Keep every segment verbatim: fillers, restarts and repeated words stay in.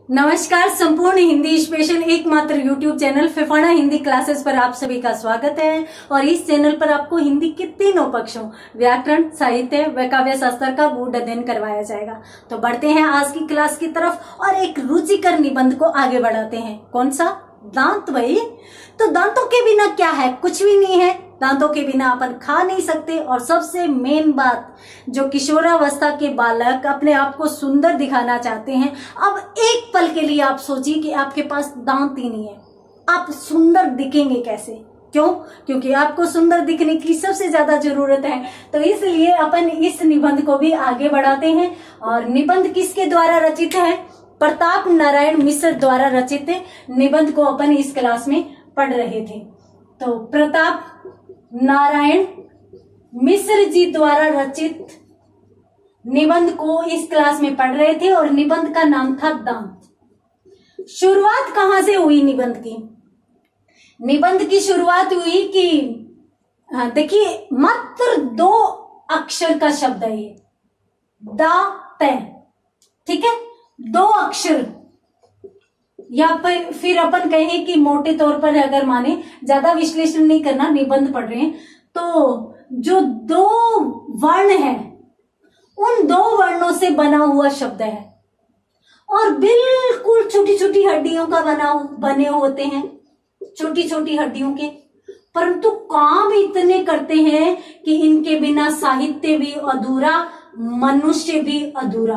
नमस्कार। संपूर्ण हिंदी स्पेशल एकमात्र यूट्यूब चैनल फिफाना हिंदी क्लासेस पर आप सभी का स्वागत है। और इस चैनल पर आपको हिंदी के तीनों पक्षों व्याकरण, साहित्य व काव्य शास्त्र का गूढ़ अध्ययन करवाया जाएगा। तो बढ़ते हैं आज की क्लास की तरफ और एक रुचिकर निबंध को आगे बढ़ाते हैं। कौन सा? दांत। भाई तो दांतों के बिना क्या है? कुछ भी नहीं है। दांतों के बिना अपन खा नहीं सकते। और सबसे मेन बात, जो किशोरावस्था के बालक अपने आप को सुंदर दिखाना चाहते हैं, अब एक पल के लिए आप सोचिए कि आपके पास दांत ही नहीं है, आप सुंदर दिखेंगे कैसे? क्यों? क्योंकि आपको सुंदर दिखने की सबसे ज्यादा जरूरत है। तो इसलिए अपन इस निबंध को भी आगे बढ़ाते हैं। और निबंध किसके द्वारा रचित है? प्रताप नारायण मिश्र द्वारा रचित निबंध को अपन इस क्लास में पढ़ रहे थे। तो प्रताप नारायण मिश्र जी द्वारा रचित निबंध को इस क्लास में पढ़ रहे थे और निबंध का नाम था दांत। शुरुआत कहां से हुई निबंध की? निबंध की शुरुआत हुई कि देखिए, मात्र दो अक्षर का शब्द है ये, दा तय। ठीक है, दो अक्षर, या फिर फिर अपन कहें कि मोटे तौर पर अगर माने, ज्यादा विश्लेषण नहीं करना, निबंध पढ़ रहे हैं, तो जो दो वर्ण है उन दो वर्णों से बना हुआ शब्द है और बिल्कुल छोटी छोटी हड्डियों का बना बने होते हैं, छोटी छोटी हड्डियों के, परंतु काम इतने करते हैं कि इनके बिना साहित्य भी अधूरा, मनुष्य भी अधूरा।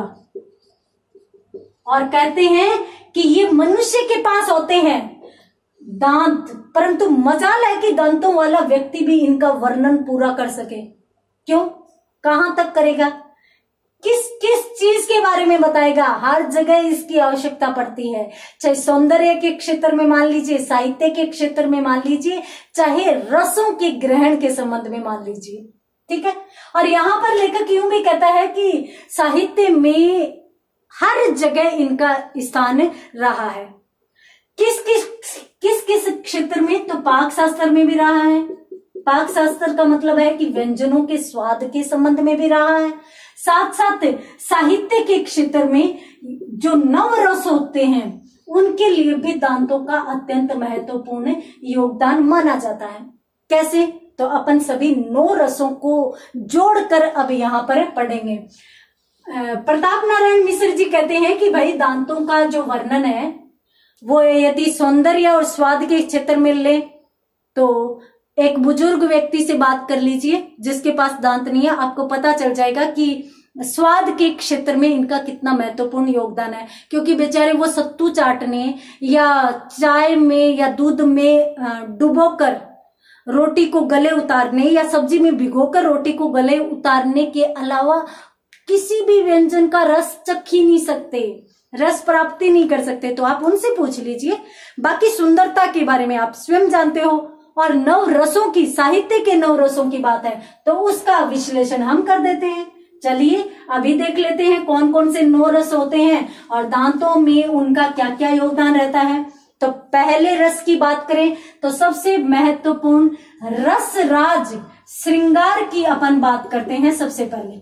और कहते हैं कि ये मनुष्य के पास होते हैं दांत, परंतु मजाल है कि दांतों वाला व्यक्ति भी इनका वर्णन पूरा कर सके। क्यों? कहां तक करेगा? किस किस चीज के बारे में बताएगा? हर जगह इसकी आवश्यकता पड़ती है, चाहे सौंदर्य के क्षेत्र में मान लीजिए, साहित्य के क्षेत्र में मान लीजिए, चाहे रसों के ग्रहण के संबंध में मान लीजिए। ठीक है, और यहां पर लेखक यूं भी कहता है कि साहित्य में हर जगह इनका स्थान रहा है। किस किस किस किस क्षेत्र में? तो पाक शास्त्र में भी रहा है। पाक शास्त्र का मतलब है कि व्यंजनों के स्वाद के संबंध में भी रहा है। साथ साथ साहित्य के क्षेत्र में जो नव रस होते हैं उनके लिए भी दांतों का अत्यंत महत्वपूर्ण योगदान माना जाता है। कैसे? तो अपन सभी नौ रसों को जोड़कर अब यहाँ पर पढ़ेंगे। प्रताप नारायण मिश्र जी कहते हैं कि भाई दांतों का जो वर्णन है वो यदि सौंदर्य और स्वाद के क्षेत्र में ले तो एक बुजुर्ग व्यक्ति से बात कर लीजिए जिसके पास दांत नहीं है, आपको पता चल जाएगा कि स्वाद के क्षेत्र में इनका कितना महत्वपूर्ण योगदान है। क्योंकि बेचारे वो सत्तू चाटने या चाय में या दूध में डुबोकर रोटी को गले उतारने या सब्जी में भिगोकर रोटी को गले उतारने के अलावा किसी भी व्यंजन का रस चख ही नहीं सकते, रस प्राप्ति नहीं कर सकते। तो आप उनसे पूछ लीजिए। बाकी सुंदरता के बारे में आप स्वयं जानते हो, और नव रसों की, साहित्य के नव रसों की बात है तो उसका विश्लेषण हम कर देते हैं। चलिए अभी देख लेते हैं कौन कौन से नौ रस होते हैं और दांतों में उनका क्या क्या योगदान रहता है। तो पहले रस की बात करें तो सबसे महत्वपूर्ण रस राज श्रृंगार की अपन बात करते हैं। सबसे पहले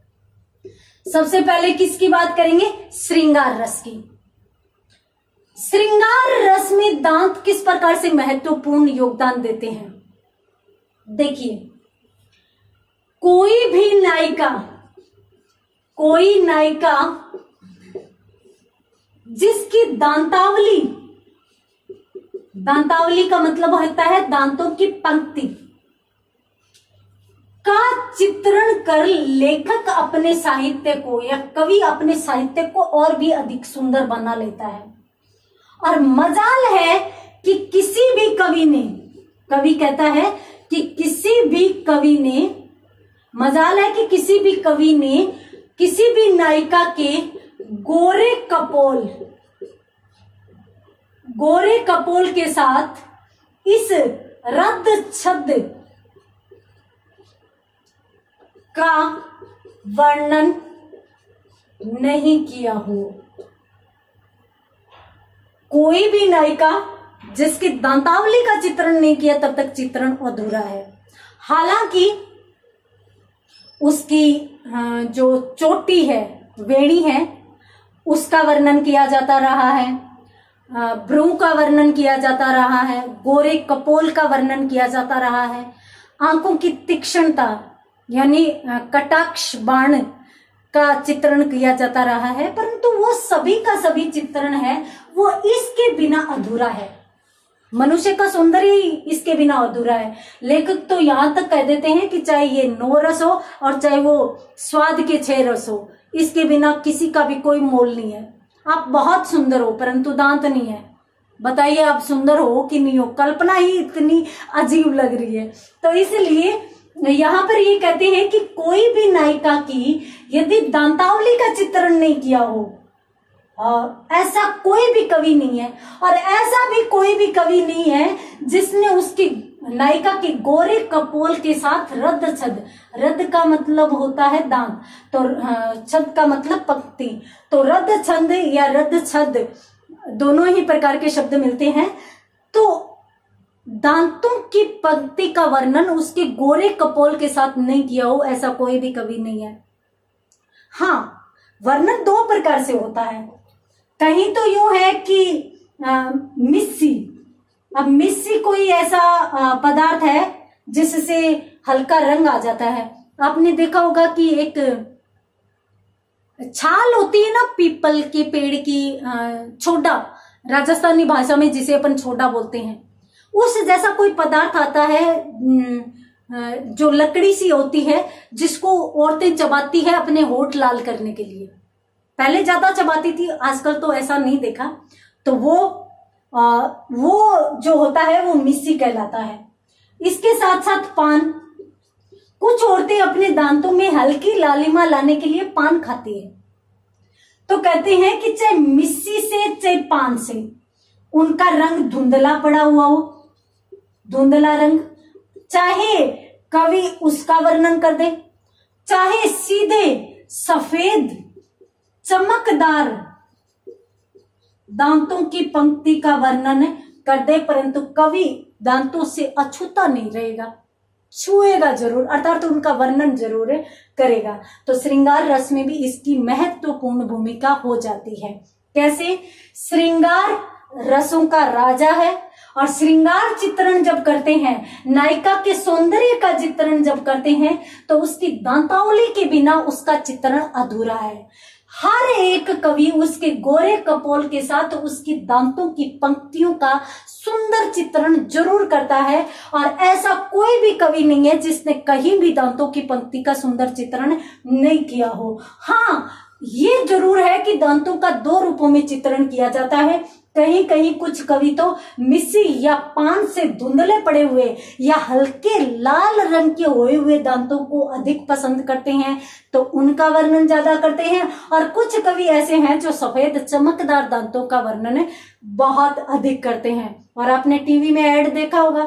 सबसे पहले किसकी बात करेंगे? श्रृंगार रस की। श्रृंगार रस में दांत किस प्रकार से महत्वपूर्ण योगदान देते हैं? देखिए, कोई भी नायिका कोई नायिका जिसकी दांतावली, दांतावली का मतलब होता है दांतों की पंक्ति का चित्रण कर लेखक अपने साहित्य को या कवि अपने साहित्य को और भी अधिक सुंदर बना लेता है। और मजाल है कि किसी भी कवि ने, कवि कहता है कि किसी भी कवि ने, मजाल है कि किसी भी कवि ने किसी भी नायिका के गोरे कपोल, गोरे कपोल के साथ इस रद्द छद्द का वर्णन नहीं किया हो। कोई भी नायिका जिसकी दांतावली का चित्रण नहीं किया तब तक चित्रण अधूरा है। हालांकि उसकी जो चोटी है, वेणी है, उसका वर्णन किया जाता रहा है, भ्रू का वर्णन किया जाता रहा है, गोरे कपोल का वर्णन किया जाता रहा है, आंखों की तीक्ष्णता यानी कटाक्ष बाण का चित्रण किया जाता रहा है, परंतु वो सभी का सभी चित्रण है वो इसके बिना अधूरा है। मनुष्य का सौंदर्य ही इसके बिना अधूरा है। लेखक तो यहां तक कह देते हैं कि चाहे ये नौ रस हो और चाहे वो स्वाद के छह रस हो, इसके बिना किसी का भी कोई मोल नहीं है। आप बहुत सुंदर हो परंतु दांत नहीं है, बताइए आप सुंदर हो कि नहीं हो? कल्पना ही इतनी अजीब लग रही है। तो इसलिए यहाँ पर ये कहते हैं कि कोई भी नायिका की यदि दांतावली का चित्रण नहीं किया हो, और ऐसा कोई भी कवि नहीं है, और ऐसा भी कोई भी कवि नहीं है जिसने उसकी नायिका के गोरे कपोल के साथ रद छद, रद का मतलब होता है दांत, तो छद का मतलब पंक्ति, तो रद छंद या रद छद दोनों ही प्रकार के शब्द मिलते हैं। तो दांतों की पंक्ति का वर्णन उसके गोरे कपोल के साथ नहीं किया हो, ऐसा कोई भी कवि नहीं है। हाँ, वर्णन दो प्रकार से होता है। कहीं तो यूं है कि आ, मिस्सी, अब मिस्सी कोई ऐसा आ, पदार्थ है जिससे हल्का रंग आ जाता है। आपने देखा होगा कि एक छाल होती है ना पीपल के पेड़ की, छोटा, राजस्थानी भाषा में जिसे अपन छोटा बोलते हैं, उस जैसा कोई पदार्थ आता है जो लकड़ी सी होती है, जिसको औरतें चबाती है अपने होठ लाल करने के लिए। पहले ज्यादा चबाती थी, आजकल तो ऐसा नहीं देखा। तो वो आ, वो जो होता है वो मिस्सी कहलाता है। इसके साथ साथ पान, कुछ औरतें अपने दांतों में हल्की लालिमा लाने के लिए पान खाती है। तो कहते हैं कि चाहे मिस्सी से चाहे पान से उनका रंग धुंधला पड़ा हुआ हो, धुंधला रंग, चाहे कवि उसका वर्णन कर दे, चाहे सीधे सफेद चमकदार दांतों की पंक्ति का वर्णन कर दे, परंतु कवि दांतों से अछूता नहीं रहेगा, छुएगा जरूर, अर्थात तो उनका वर्णन जरूर करेगा। तो श्रृंगार रस में भी इसकी महत्वपूर्ण भूमिका हो जाती है। कैसे? श्रृंगार रसों का राजा है, और श्रृंगार चित्रण जब करते हैं, नायिका के सौंदर्य का चित्रण जब करते हैं, तो उसकी दांतावली के बिना उसका चित्रण अधूरा है। हर एक कवि उसके गोरे कपोल के साथ उसकी दांतों की पंक्तियों का सुंदर चित्रण जरूर करता है, और ऐसा कोई भी कवि नहीं है जिसने कहीं भी दांतों की पंक्ति का सुंदर चित्रण नहीं किया हो। हाँ, ये जरूर है कि दांतों का दो रूपों में चित्रण किया जाता है। कहीं कहीं कुछ कवि तो मिस्सी या पान से धुंधले पड़े हुए या हल्के लाल रंग के हुए हुए दांतों को अधिक पसंद करते हैं, तो उनका वर्णन ज्यादा करते हैं। और कुछ कवि ऐसे हैं जो सफेद चमकदार दांतों का वर्णन बहुत अधिक करते हैं। और आपने टीवी में ऐड देखा होगा,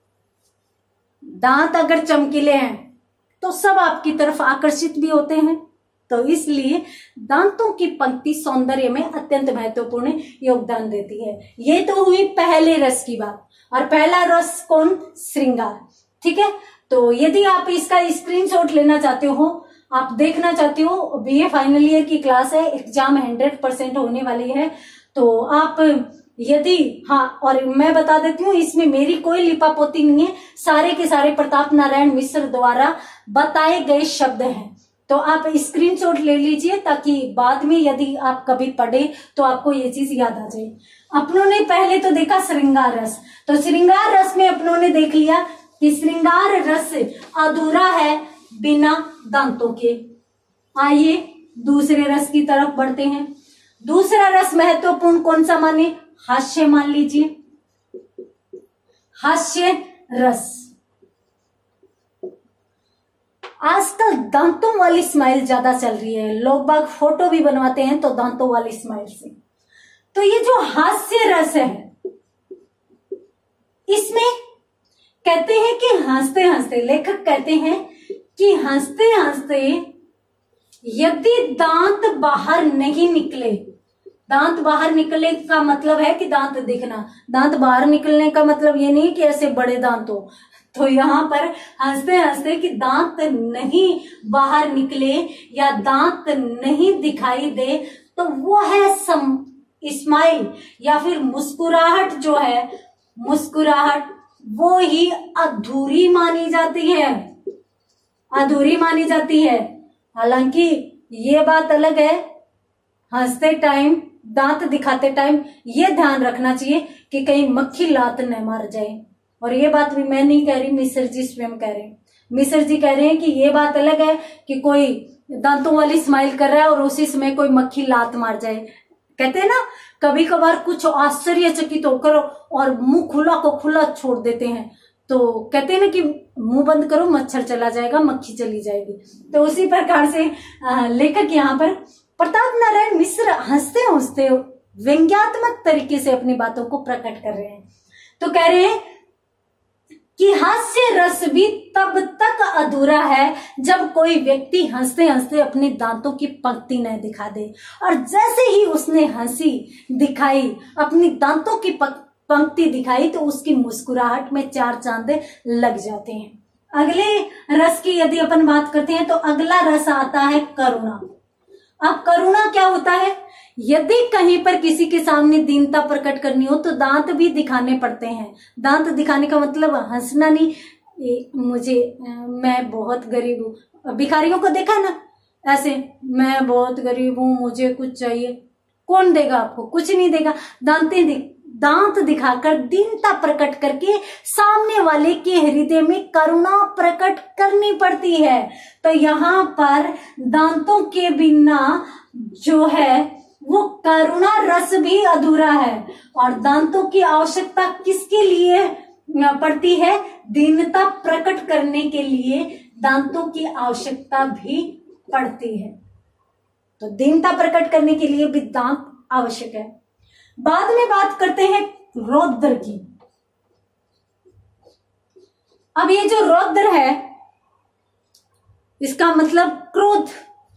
दांत अगर चमकीले हैं तो सब आपकी तरफ आकर्षित भी होते हैं। तो इसलिए दांतों की पंक्ति सौंदर्य में अत्यंत महत्वपूर्ण योगदान देती है। ये तो हुई पहले रस की बात। और पहला रस कौन? श्रृंगार। ठीक है, तो यदि आप इसका स्क्रीनशॉट लेना चाहते हो, आप देखना चाहते हो, बीए फाइनल ईयर की क्लास है, एग्जाम हंड्रेड परसेंट होने वाली है, तो आप यदि, हाँ, और मैं बता देती हूँ इसमें मेरी कोई लिपापोती नहीं है, सारे के सारे प्रताप नारायण मिश्र द्वारा बताए गए शब्द हैं। तो आप स्क्रीनशॉट ले लीजिए ताकि बाद में यदि आप कभी पढ़े तो आपको ये चीज याद आ जाए। अपनों ने पहले तो देखा श्रृंगार रस, तो श्रृंगार रस में अपनों ने देख लिया कि श्रृंगार रस अधूरा है बिना दांतों के। आइए दूसरे रस की तरफ बढ़ते हैं। दूसरा रस महत्वपूर्ण कौन सा माने? हास्य मान लीजिए, हास्य रस। आजकल दांतों वाली स्माइल ज्यादा चल रही है, लोग बाग फोटो भी बनवाते हैं तो दांतों वाली स्माइल से। तो ये जो हास्य रस है, इसमें कहते हैं कि हंसते हंसते, लेखक कहते हैं कि हंसते हंसते यदि दांत बाहर नहीं निकले, दांत बाहर निकलने का मतलब है कि दांत दिखना, दांत बाहर निकलने का मतलब ये नहीं कि ऐसे बड़े दांत हो। तो यहाँ पर हंसते हंसते कि दांत नहीं बाहर निकले या दांत नहीं दिखाई दे, तो वो है सम स्माइल या फिर मुस्कुराहट जो है, मुस्कुराहट वो ही अधूरी मानी जाती है, अधूरी मानी जाती है। हालांकि ये बात अलग है, हंसते टाइम, दांत दिखाते टाइम ये ध्यान रखना चाहिए कि कहीं मक्खी लात न मार जाए। और ये बात भी मैं नहीं कह रही, मिश्र जी स्वयं कह रहे हैं। मिश्र जी कह रहे हैं कि ये बात अलग है कि कोई दांतों वाली स्माइल कर रहा है और उसी समय कोई मक्खी लात मार जाए। कहते हैं ना, कभी कभार कुछ आश्चर्यचकित होकर और मुंह खुला को खुला छोड़ देते हैं, तो कहते हैं ना कि मुंह बंद करो मच्छर चला जाएगा, मक्खी चली जाएगी। तो उसी प्रकार से लेखक यहाँ पर प्रताप नारायण मिश्र हंसते हंसते व्यंग्यात्मक तरीके से अपनी बातों को प्रकट कर रहे हैं। तो कह रहे हैं कि हास्य रस भी तब तक अधूरा है जब कोई व्यक्ति हंसते हंसते अपने दांतों की पंक्ति न दिखा दे, और जैसे ही उसने हंसी दिखाई, अपनी दांतों की पंक्ति दिखाई, तो उसकी मुस्कुराहट में चार चांद लग जाते हैं। अगले रस की यदि अपन बात करते हैं तो अगला रस आता है करुणा। अब करुणा क्या होता है? यदि कहीं पर किसी के सामने दीनता प्रकट करनी हो तो दांत भी दिखाने पड़ते हैं। दांत दिखाने का मतलब हंसना नहीं, ए, मुझे मैं बहुत गरीब हूँ। भिखारियों को देखा ना, ऐसे मैं बहुत गरीब हूँ, मुझे कुछ चाहिए, कौन देगा आपको? कुछ नहीं देगा। दांतें दिख दांत दिखाकर दीनता प्रकट करके सामने वाले के हृदय में करुणा प्रकट करनी पड़ती है। तो यहाँ पर दांतों के बिना जो है वो करुणा रस भी अधूरा है। और दांतों की आवश्यकता किसके लिए पड़ती है? दीनता प्रकट करने के लिए दांतों की आवश्यकता भी पड़ती है। तो दीनता प्रकट करने के लिए भी दांत आवश्यक है। बाद में बात करते हैं रौद्र की। अब ये जो रौद्र है इसका मतलब क्रोध।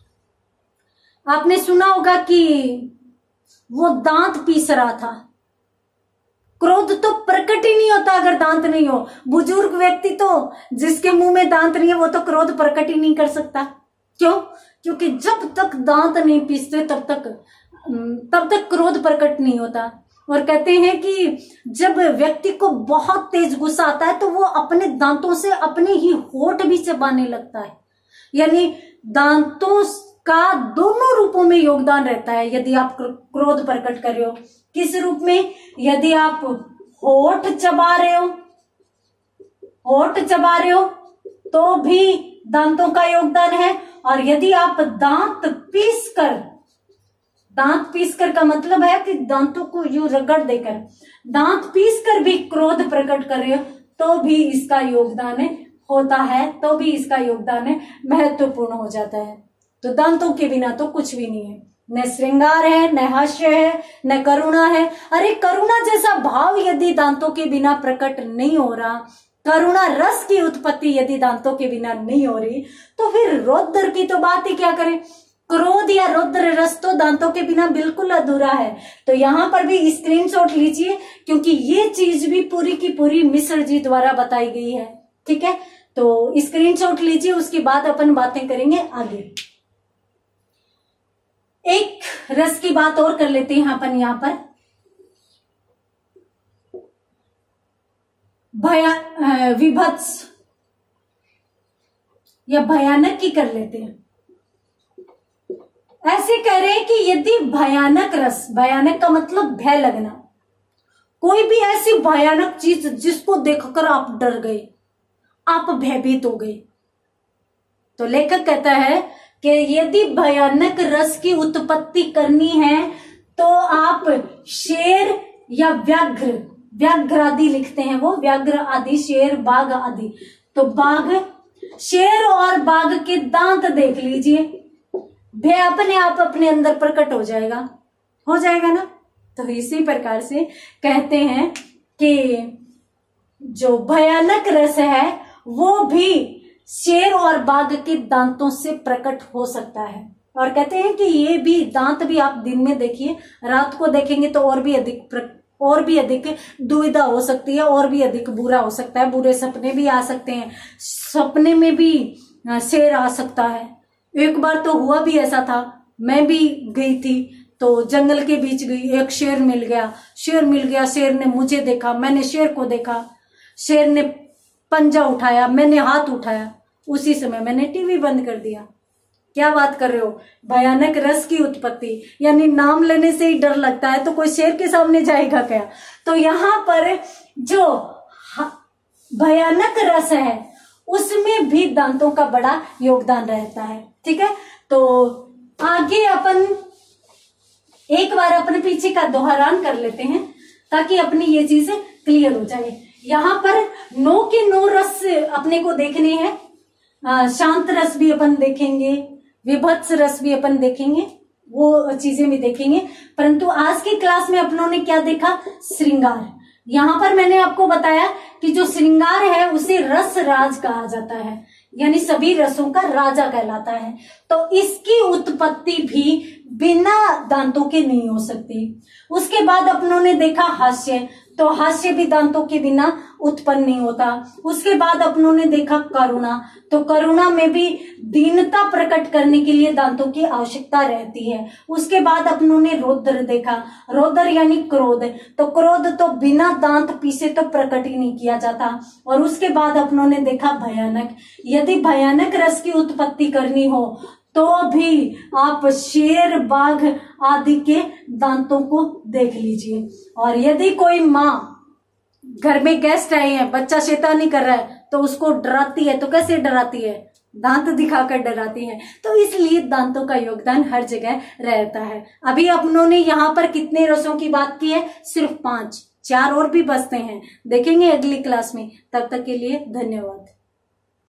आपने सुना होगा कि वो दांत पीस रहा था। क्रोध तो प्रकट ही नहीं होता अगर दांत नहीं हो। बुजुर्ग व्यक्ति तो जिसके मुंह में दांत नहीं है वो तो क्रोध प्रकट ही नहीं कर सकता। क्यों? क्योंकि जब तक दांत नहीं पीसते तब तक तब तक क्रोध प्रकट नहीं होता। और कहते हैं कि जब व्यक्ति को बहुत तेज गुस्सा आता है तो वो अपने दांतों से अपने ही होठ भी चबाने लगता है। यानी दांतों का दोनों रूपों में योगदान रहता है। यदि आप क्रोध प्रकट कर रहे हो, किस रूप में? यदि आप होठ चबा रहे हो होठ चबा रहे हो तो भी दांतों का योगदान है। और यदि आप दांत पीस कर दांत पीस कर का मतलब है कि दांतों को यूं रगड़ देकर दांत पीस कर भी क्रोध प्रकट कर रहे हो तो भी इसका योगदान है होता है तो भी इसका योगदान है महत्वपूर्ण हो जाता है। तो दांतों के बिना तो कुछ भी नहीं है, न श्रृंगार है, न हास्य है, न करुणा है। अरे करुणा जैसा भाव यदि दांतों के बिना प्रकट नहीं हो रहा, करुणा रस की उत्पत्ति यदि दांतों के बिना नहीं हो रही, तो फिर रौद्र की तो बात ही क्या करें। क्रोध या रौद्र रस तो दांतों के बिना बिल्कुल अधूरा है। तो यहाँ पर भी स्क्रीनशॉट लीजिए क्योंकि ये चीज भी पूरी की पूरी मिश्र जी द्वारा बताई गई है। ठीक है, तो स्क्रीनशॉट लीजिए, उसके बाद अपन बातें करेंगे आगे। एक रस की बात और कर लेते हैं अपन यहाँ पर, भया विभत्स या भयानक की कर लेते हैं। ऐसे कह रहे हैं कि यदि भयानक रस, भयानक का मतलब भय लगना, कोई भी ऐसी भयानक चीज जिसको देखकर आप डर गए, आप भयभीत हो गए, तो लेखक कहता है कि यदि भयानक रस की उत्पत्ति करनी है तो आप शेर या व्याघ्र, व्याघ्र आदि लिखते हैं वो, व्याघ्र आदि, शेर, बाघ आदि, तो बाघ, शेर और बाघ के दांत देख लीजिए, भय अपने आप अपने अंदर प्रकट हो जाएगा, हो जाएगा ना। तो इसी प्रकार से कहते हैं कि जो भयानक रस है वो भी शेर और बाघ के दांतों से प्रकट हो सकता है। और कहते हैं कि ये भी दांत भी आप दिन में देखिए, रात को देखेंगे तो और भी अधिक और भी अधिक दुविधा हो सकती है, और भी अधिक बुरा हो सकता है, बुरे सपने भी आ सकते हैं, सपने में भी शेर आ सकता है। एक बार तो हुआ भी ऐसा था, मैं भी गई थी तो जंगल के बीच गई, एक शेर मिल गया, शेर मिल गया, शेर ने मुझे देखा, मैंने शेर को देखा, शेर ने पंजा उठाया, मैंने हाथ उठाया, उसी समय मैंने टीवी बंद कर दिया। क्या बात कर रहे हो? भयानक रस की उत्पत्ति, यानी नाम लेने से ही डर लगता है तो कोई शेर के सामने जाएगा क्या? तो यहाँ पर जो भयानक रस है उसमें भी दांतों का बड़ा योगदान रहता है। ठीक है, तो आगे अपन एक बार अपने पीछे का दोहरान कर लेते हैं ताकि अपनी ये चीज क्लियर हो जाए। यहाँ पर नो के नो रस अपने को देखने हैं, आ, शांत रस भी अपन देखेंगे, विभत्स रस भी अपन देखेंगे, वो चीजें भी देखेंगे। परंतु आज की क्लास में अपनों ने क्या देखा? श्रृंगार। यहाँ पर मैंने आपको बताया कि जो श्रृंगार है उसे रस राज कहा जाता है, यानी सभी रसों का राजा कहलाता है। तो इसकी उत्पत्ति भी बिना दांतों के नहीं हो सकती। उसके बाद अपनों ने देखा हास्य, तो हास्य भी दांतों के बिना उत्पन्न नहीं होता। उसके बाद अपनों ने देखा करुणा, तो करुणा में भी दीनता प्रकट करने के लिए दांतों की आवश्यकता रहती है। उसके बाद अपनों ने रौद्र देखा, रौद्र यानी क्रोध, तो क्रोध तो बिना दांत पीसे तो प्रकट ही नहीं किया जाता। और उसके बाद अपनों ने देखा भयानक। यदि भयानक रस की उत्पत्ति करनी हो तो भी आप शेर, बाघ आदि के दांतों को देख लीजिए। और यदि कोई माँ घर में गेस्ट आए हैं, बच्चा शैतानी कर रहा है तो उसको डराती है, तो कैसे डराती है? दांत दिखाकर डराती है। तो इसलिए दांतों का योगदान हर जगह रहता है। अभी अपनों ने यहाँ पर कितने रसों की बात की है? सिर्फ पांच, चार और भी बचते हैं, देखेंगे अगली क्लास में। तब तक के लिए धन्यवाद।